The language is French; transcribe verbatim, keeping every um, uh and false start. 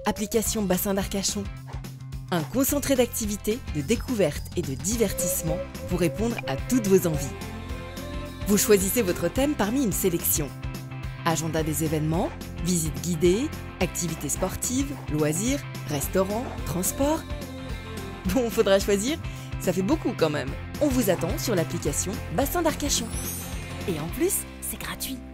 Application Bassin d'Arcachon. Un concentré d'activités, de découvertes et de divertissements pour répondre à toutes vos envies. Vous choisissez votre thème parmi une sélection. Agenda des événements, visites guidées, activités sportives, loisirs, restaurants, transports. Bon, faudra choisir, ça fait beaucoup quand même. On vous attend sur l'application Bassin d'Arcachon. Et en plus, c'est gratuit.